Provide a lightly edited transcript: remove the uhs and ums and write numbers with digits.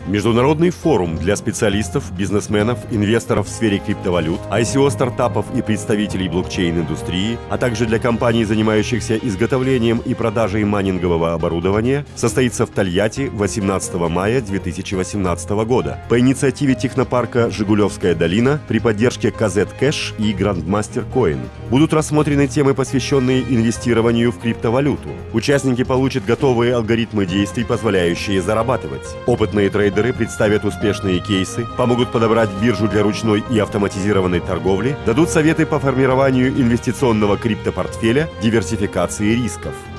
Международный форум для специалистов, бизнесменов, инвесторов в сфере криптовалют, ICO-стартапов и представителей блокчейн-индустрии, а также для компаний, занимающихся изготовлением и продажей майнингового оборудования, состоится в Тольятти 18 мая 2018 года по инициативе технопарка «Жигулевская долина» при поддержке KZ Cash и Grandmaster Coin. Будут рассмотрены темы, посвященные инвестированию в криптовалюту. Участники получат готовые алгоритмы действий, позволяющие зарабатывать. Опытные трейдеры представят успешные кейсы, помогут подобрать биржу для ручной и автоматизированной торговли, дадут советы по формированию инвестиционного криптопортфеля, диверсификации рисков.